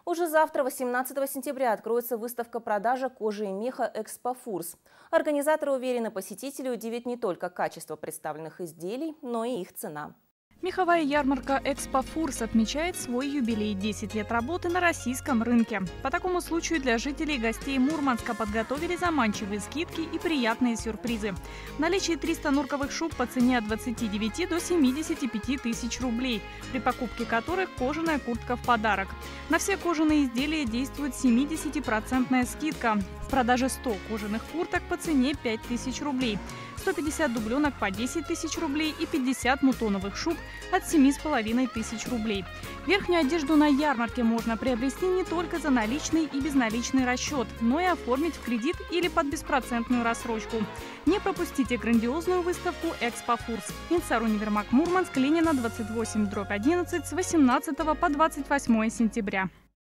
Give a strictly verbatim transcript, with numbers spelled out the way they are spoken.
Уже завтра, восемнадцатого сентября, откроется выставка продажи кожи и меха «Экспофурс». Организаторы уверены, посетителей удивит не только качество представленных изделий, но и их цена. Меховая ярмарка «Экспофурс» отмечает свой юбилей – десять лет работы на российском рынке. По такому случаю для жителей и гостей Мурманска подготовили заманчивые скидки и приятные сюрпризы. В наличии триста норковых шуб по цене от двадцати девяти до семидесяти пяти тысяч рублей, при покупке которых кожаная куртка в подарок. На все кожаные изделия действует семидесятипроцентная скидка. В продаже сто кожаных курток по цене пять тысяч рублей, сто пятьдесят дубленок по десять тысяч рублей и пятьдесят мутоновых шуб от семи с половиной тысяч рублей. Верхнюю одежду на ярмарке можно приобрести не только за наличный и безналичный расчет, но и оформить в кредит или под беспроцентную рассрочку. Не пропустите грандиозную выставку «Экспофурс». Инсар Универмаг Мурманск, Ленина, двадцать восемь, дробь одиннадцать, с восемнадцатого по двадцать восьмое сентября.